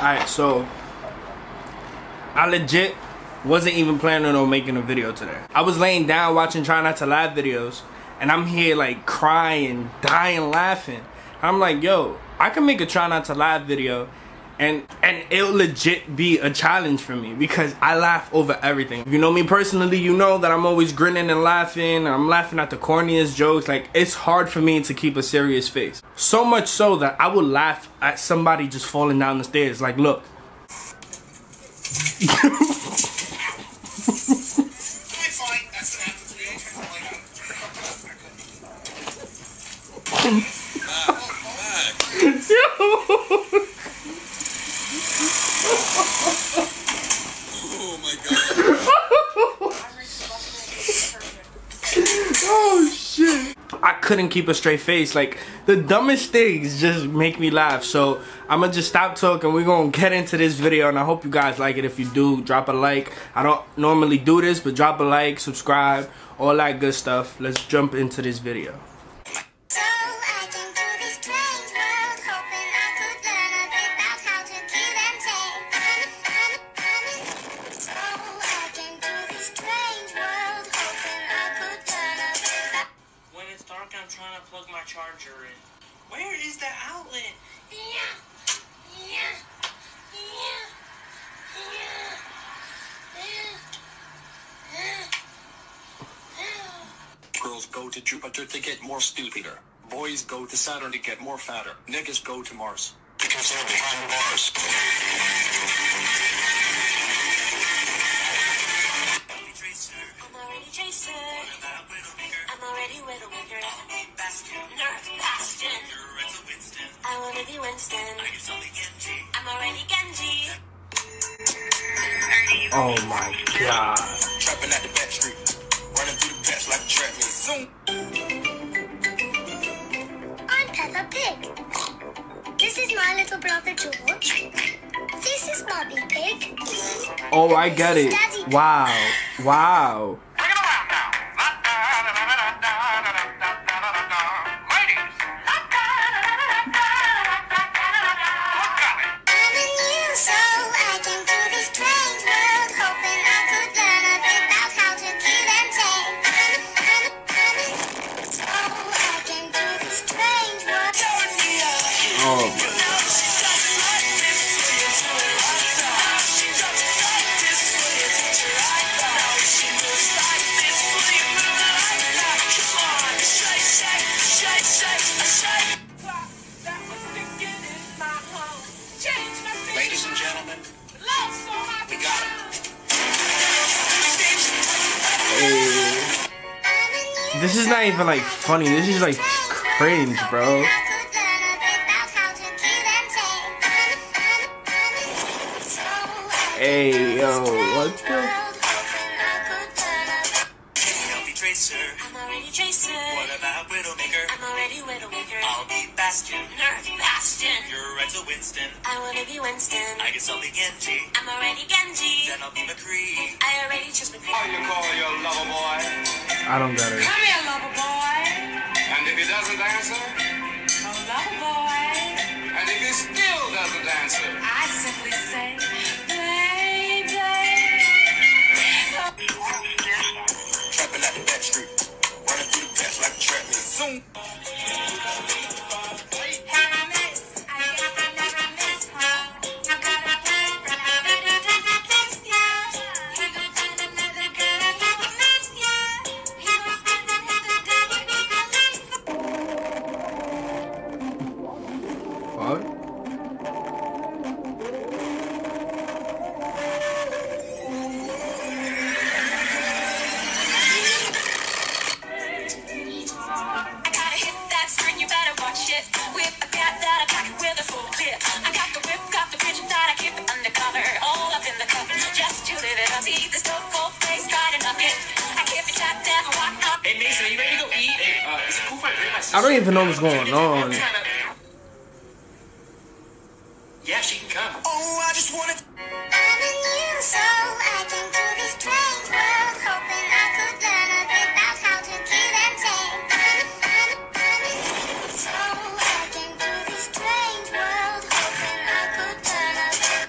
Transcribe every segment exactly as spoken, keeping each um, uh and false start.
Alright, so I legit wasn't even planning on making a video today. I was laying down watching Try Not to Laugh videos, and I'm here like crying, dying, laughing. I'm like, yo, I can make a Try Not to Laugh video, and and it'll legit be a challenge for me because I laugh over everything. If you know me personally, you know that I'm always grinning and laughing. I'm laughing at the corniest jokes. Like, it's hard for me to keep a serious face. So much so that I would laugh at somebody just falling down the stairs. Like, look. Oh my god. Oh shit. I couldn't keep a straight face. Like, the dumbest things just make me laugh. So I'm gonna just stop talking. We're gonna get into this video, and I hope you guys like it. If you do, drop a like. I don't normally do this, but drop a like, subscribe, all that good stuff. Let's jump into this video. I'm trying to plug my charger in. Where is the outlet? Yeah, yeah, yeah, yeah, yeah. Girls go to Jupiter to get more stupider. Boys go to Saturn to get more fatter. Niggas go to Mars because they're behind bars. I'm already Tracer. I'm already Widowmaker. Nerf Bastion. I wanna be Winston. I'm already Genji. Oh my god. Trapping at the back street. Running through the patch like a trap meet. Zoom. I'm Peppa Pig. This is my little brother George. This is Bobby Pig. Oh, I get it. Wow. Wow. Ladies and gentlemen, we got it. Hey. This is not even like funny. This is like cringe, bro. Hey, yo, what the? I'm already Tracer. What about Widowmaker? I'm already Widowmaker. I'll be Bastion. Nerf Bastion. You're Renzo Winston. I wanna be Winston. I guess I'll be Genji. I'm already Genji. Then I'll be McCree. I already chose McCree. How you call your lover boy? I don't get it. Come here, lover boy. And if he doesn't answer? Oh, lover boy. And if he still doesn't answer? I simply say, baby. Trapping at the back street. Running through the patch like a trap meet. Zoom. What? Hey Mason, are you ready to go eat? Hey, uh, is it cool if I bring my sister? I don't even know what's going on. Yeah, she can come. Oh, I just wanted to... I'm a new soul. I came to this strange world, hoping I could learn a bit about how to kill and tame. I'm, I'm, I'm a new soul. I came to this strange world, hoping I could learn a bit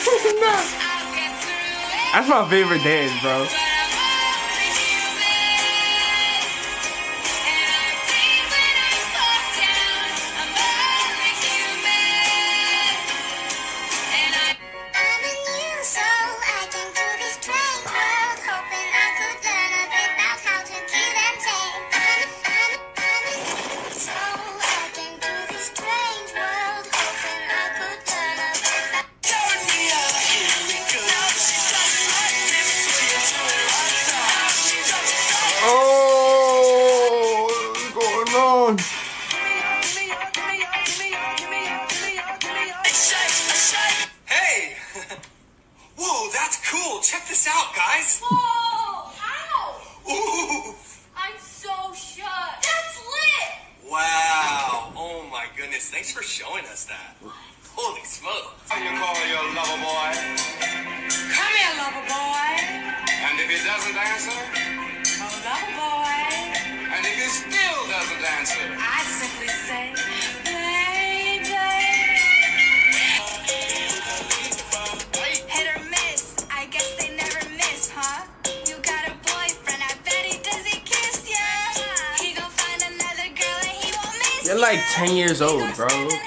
That's my favorite dance, bro. Hey! Whoa, that's cool. Check this out, guys. Whoa! Ow! Ooh. I'm so shook. That's lit! Wow. Oh my goodness. Thanks for showing us that. Holy smokes. How you call your lover boy? Come here, lover boy. And if he doesn't answer? Oh, lover boy. And if he still doesn't answer? I simply say, baby. Hit or miss, I guess they never miss, huh? You got a boyfriend, I bet he does he kiss ya. He gon' find another girl and he won't miss You're like ten years old, bro.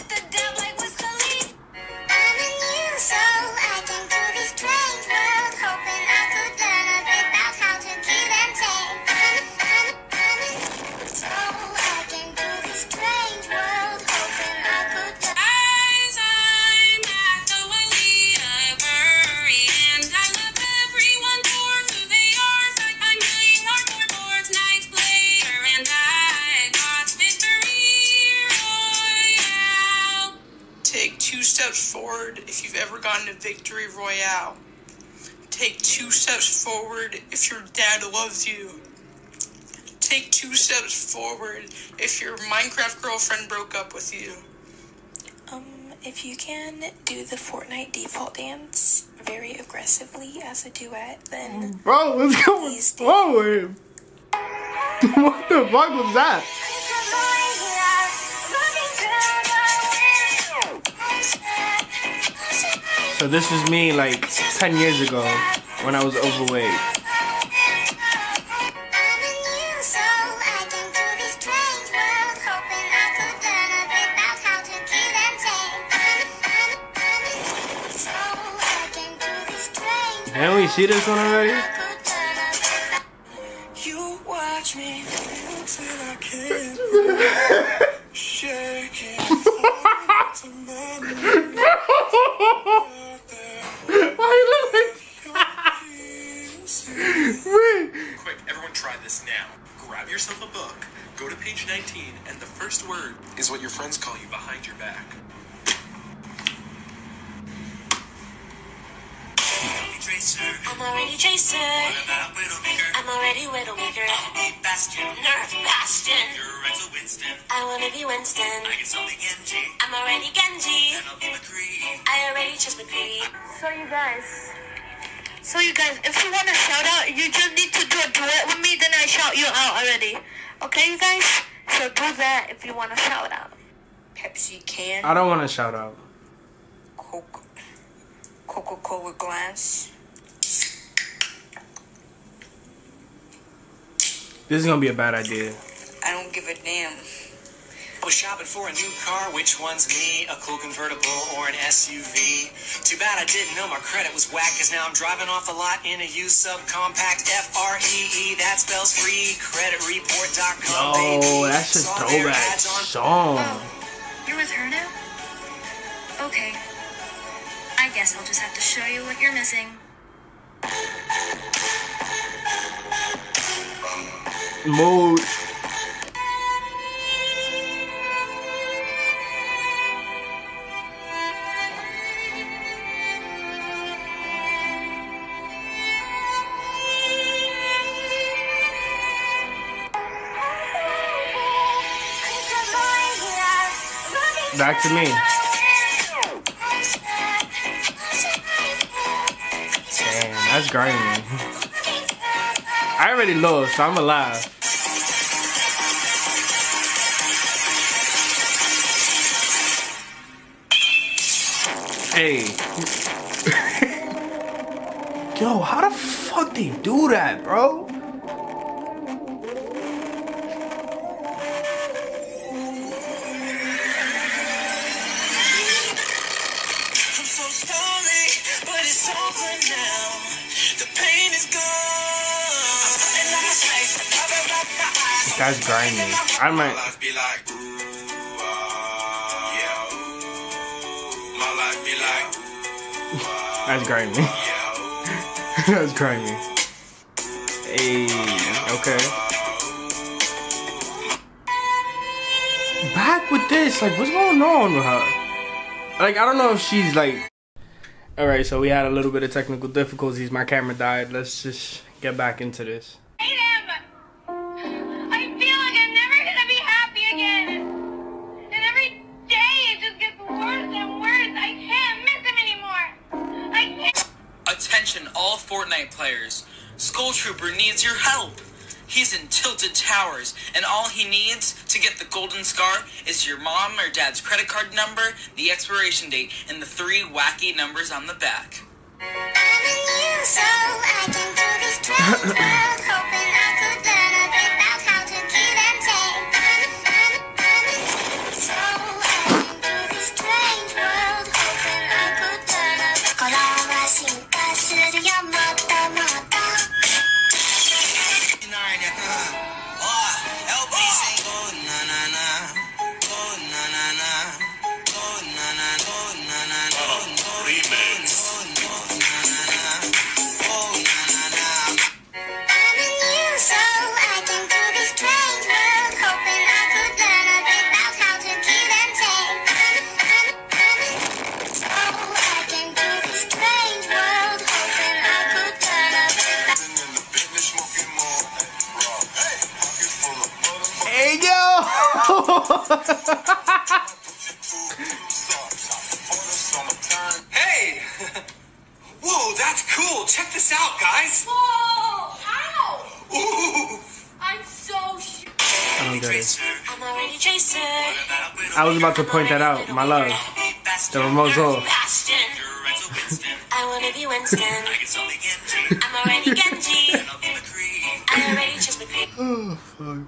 Take two steps forward if you've ever gotten a victory royale. Take two steps forward if your dad loves you. Take two steps forward if your Minecraft girlfriend broke up with you. Um, if you can do the Fortnite default dance very aggressively as a duet, then Bro, what's going please do. on with him? What the fuck was that? So this is me like ten years ago when I was overweight. Didn't we see this one already? You watch me until I can't shake it. Quick, everyone try this now. Grab yourself a book, go to page nineteen, and the first word is what your friends call you behind your back. I'm already Jason. I'm already Widowmaker. Bastion. Nerf Bastion. You're Renzo Winston. I wanna be Winston. I guess I'll be Genji. I'm already Genji. And I'll be McCree. I already chose McCree. So you guys. So you guys, if you want a shout out, you just need to do a duet with me, then I shout you out already. Okay, you guys? So do that if you want a shout out. Pepsi can, I don't want to shout out. Coke, Coca-Cola glass. This is gonna be a bad idea. I don't give a damn. Was shopping for a new car, which one's me? A cool convertible or an S U V? Too bad I didn't know my credit was whack, cause now I'm driving off the lot in a used subcompact. F R E E, that spells free. Credit report dot com, baby. Oh, that's a Saw their throwback ads on- song. You're with her now? Okay. I guess I'll just have to show you what you're missing. Mood. Back to me. Damn, that's grimy. I already lost, so I'm alive. Hey. Yo, how the fuck they do that, bro? That's grimy. I might. That's grimy. That's grimy. Hey, okay. Back with this, like, what's going on with her? Like, I don't know if she's like. All right, so we had a little bit of technical difficulties. My camera died. Let's just get back into this. Attention all Fortnite players. Skull Trooper needs your help. He's in Tilted Towers, and all he needs to get the golden scar is your mom or dad's credit card number, the expiration date, and the three wacky numbers on the back. Hey! Whoa, that's cool. Check this out, guys. Whoa! Ow! Ooh. I'm so sure. I don't get it. I'm already Jason. I was about to point that out. My love. The remote's off. I wanna be Winston. I'm already Genji. I already just McCree. Oh, fuck.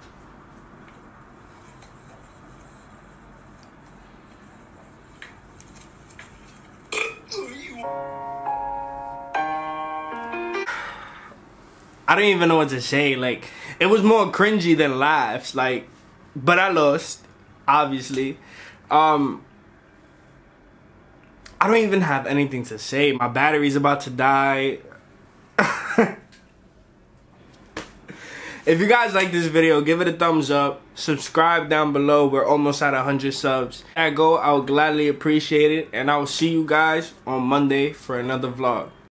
I don't even know what to say. Like, it was more cringy than laughs. Like, but I lost, obviously. Um, I don't even have anything to say. My battery's about to die. If you guys like this video, give it a thumbs up. Subscribe down below. We're almost at one hundred subs. There I go. I would gladly appreciate it. And I will see you guys on Monday for another vlog.